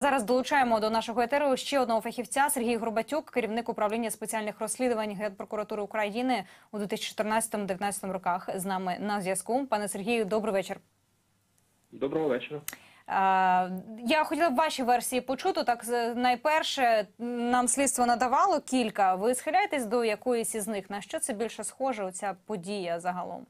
Зараз долучаємо до нашого етеру ще одного фахівця. Сергій Горбатюк, керівник управління спеціальних розслідувань Генпрокуратури України у 2014-2019 роках. З нами на зв'язку. Пане Сергію, добрий вечір. Доброго вечора. Я хотіла б ваші версії почути. Так, найперше, нам слідство надавало кілька. Ви схиляєтесь до якоїсь із них? На що це більше схоже, оця подія загалом?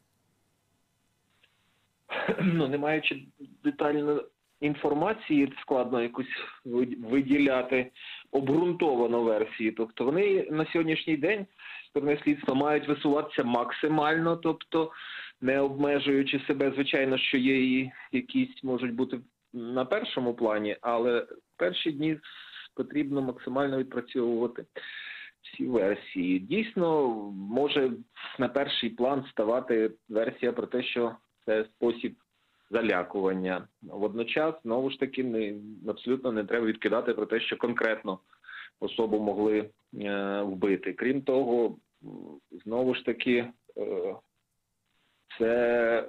Ну, не маючи детальної інформації, складно якусь виділяти обґрунтовану версію. Тобто вони на сьогоднішній день, сторони слідства, мають висуватися максимально, тобто не обмежуючи себе, звичайно, що є і якісь можуть бути на першому плані, але перші дні потрібно максимально відпрацьовувати всі версії. Дійсно, може на перший план ставати версія про те, що це спосіб залякування. Водночас, знову ж таки, абсолютно не треба відкидати про те, що конкретно особу могли вбити. Крім того, знову ж таки, це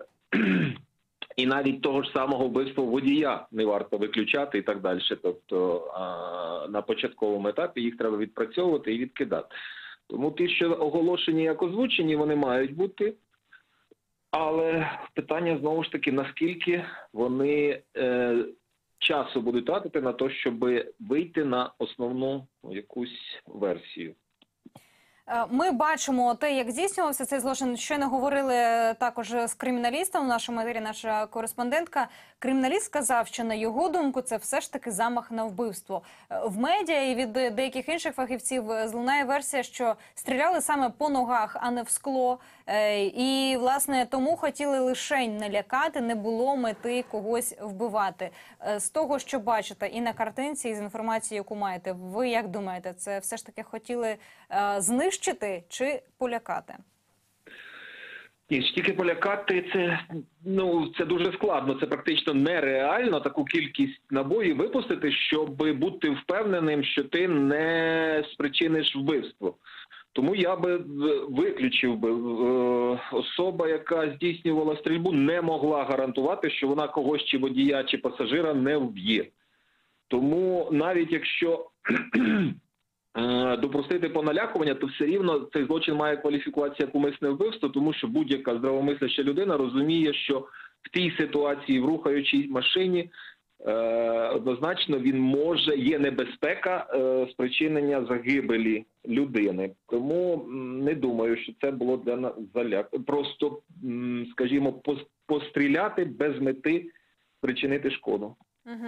і навіть того ж самого вбивства водія не варто виключати і так далі. Тобто на початковому етапі їх треба відпрацьовувати і відкидати. Тому ті, що оголошені як озвучені, вони мають бути. Але питання, знову ж таки, наскільки вони часу будуть тратити на те, щоб вийти на основну якусь версію. Ми бачимо те, як здійснювався цей злочин. Щойно говорили також з криміналістом в нашому етері, наша кореспондентка. Криміналіст сказав, що на його думку це все ж таки замах на вбивство. В медіа і від деяких інших фахівців злунає версія, що стріляли саме по ногах, а не в скло. І, власне, тому хотіли лишень налякати, не було мети когось вбивати. З того, що бачите і на картинці, і з інформації, яку маєте, ви як думаєте, це все ж таки хотіли знищити чи полякати? Ні, тільки полякати це дуже складно, це практично нереально таку кількість набоїв випустити, щоб бути впевненим, що ти не спричиниш вбивство. Тому я би виключив би, особа, яка здійснювала стрільбу, не могла гарантувати, що вона когось чи водія, чи пасажира не вб'є. Тому навіть якщо допустити поналякування, то все рівно цей злочин має кваліфікацію як умисне вбивство, тому що будь-яка здравомисляща людина розуміє, що в тій ситуації, в рухаючій машині, однозначно є небезпека спричинення загибелі людини. Тому не думаю, що це було для залякування. Просто, скажімо, постріляти без мети спричинити шкоду.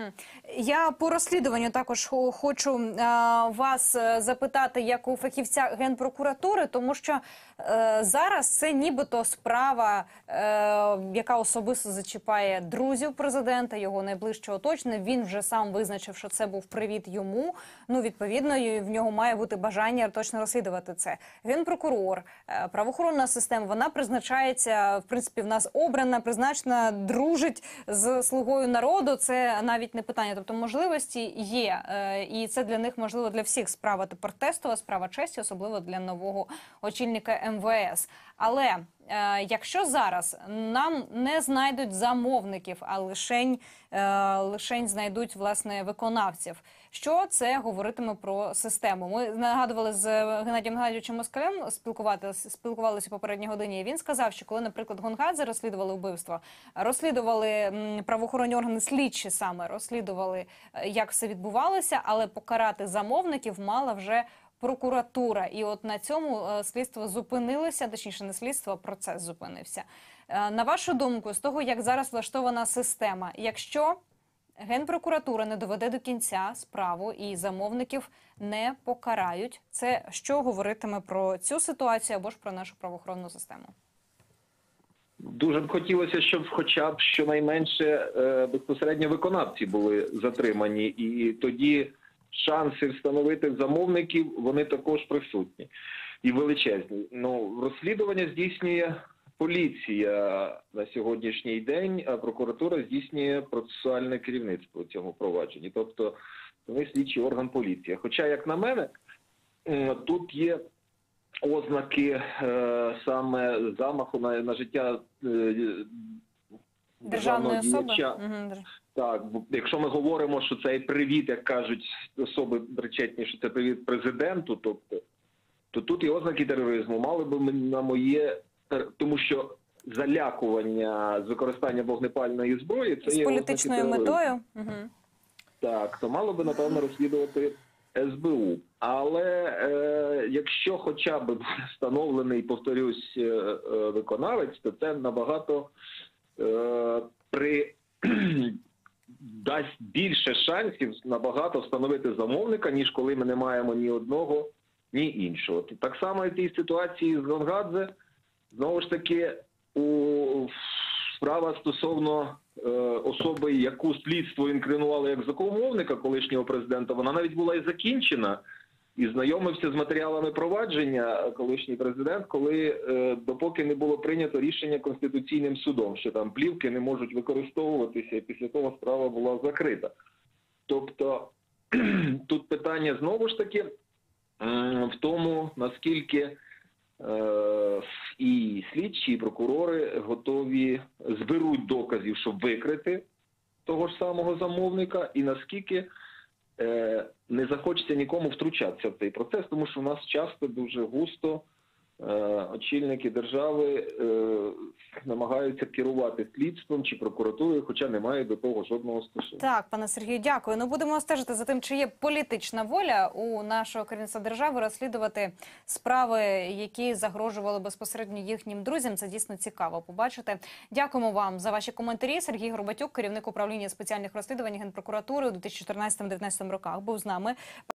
Я по розслідуванню також хочу вас запитати, як у фахівця Генпрокуратури, тому що зараз це нібито справа, яка особисто зачіпає друзів президента, його найближчого оточення. Він вже сам визначив, що це був привіт йому. Ну, відповідно, в нього має бути бажання точно розслідувати це. Генпрокурор, правоохоронна система, вона призначається, в принципі, в нас обрана, призначена, дружить з слугою народу. Це навіть не питання. Тобто можливості є. І це для них, можливо, для всіх справа тепер тестова, справа честі, особливо для нового очільника МВС. Але якщо зараз нам не знайдуть замовників, а лишень знайдуть, власне, виконавців, що це говоритиме про систему? Ми нагадували з Геннадієм Геннадійовичем Москалем, спілкувалися у попередній годині, і він сказав, що коли, наприклад, Гонгадзе розслідували вбивство, розслідували правоохоронні органи, слідчі саме розслідували, як все відбувалося, але покарати замовників мала вже прокуратура. І от на цьому слідство зупинилося, точніше не слідство, а процес зупинився. На вашу думку, з того, як зараз влаштована система, якщо Генпрокуратура не доведе до кінця справу і замовників не покарають, це що говоритиме про цю ситуацію або ж про нашу правоохоронну систему? Дуже б хотілося, щоб хоча б щонайменше безпосередньо виконавці були затримані, і тоді шанси встановити замовників, вони також присутні і величезні. Ну, розслідування здійснює поліція на сьогоднішній день, а прокуратура здійснює процесуальне керівництво у цьому провадженні. Тобто вони слідчий орган поліції. Хоча, як на мене, тут є ознаки саме замаху на життя державної особи. Так, бо якщо ми говоримо, що цей привіт, як кажуть особи причетні, що це привіт президенту, тобто, то тут і ознаки тероризму мали би на моє, тому що залякування з використання вогнепальної зброї це З є політичною ознаки тероризму. метою. Угу. Так, то мало би, напевно, розслідувати СБУ. Але якщо хоча б буде встановлений, повторюсь, виконавець, то це набагато дасть більше шансів набагато встановити замовника, ніж коли ми не маємо ні одного, ні іншого. Так само і в тій ситуації з Гонгадзе, знову ж таки, справа стосовно особи, яку слідство інкримінувало як закономовника колишнього президента, вона навіть була і закінчена, і знайомився з матеріалами провадження колишній президент, коли допоки не було прийнято рішення Конституційним судом, що там плівки не можуть використовуватися, і після того справа була закрита. Тобто тут питання знову ж таки в тому, наскільки і слідчі, і прокурори готові зберуть доказів, щоб викрити того ж самого замовника, і наскільки не захочеться нікому втручатися в цей процес, тому що в нас часто дуже густо очільники держави намагаються керувати слідством чи прокуратурою, хоча не мають до того жодного стосунку. Так, пане Сергію, дякую. Ну, будемо стежити за тим, чи є політична воля у нашого керівництва держави розслідувати справи, які загрожували безпосередньо їхнім друзям. Це дійсно цікаво побачити. Дякуємо вам за ваші коментарі. Сергій Горбатюк, керівник управління спеціальних розслідувань Генпрокуратури у 2014-2019 роках, був з нами.